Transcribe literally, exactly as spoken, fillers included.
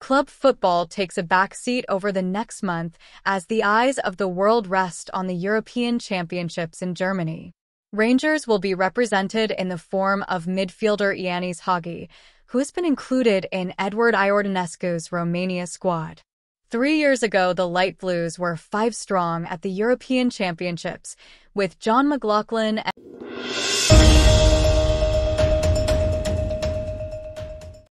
Club football takes a backseat over the next month as the eyes of the world rest on the European Championships in Germany. Rangers will be represented in the form of midfielder Ianis Hagi, who has been included in Eduard Iordanescu's Romania squad. Three years ago, the Light Blues were five strong at the European Championships, with John McLaughlin and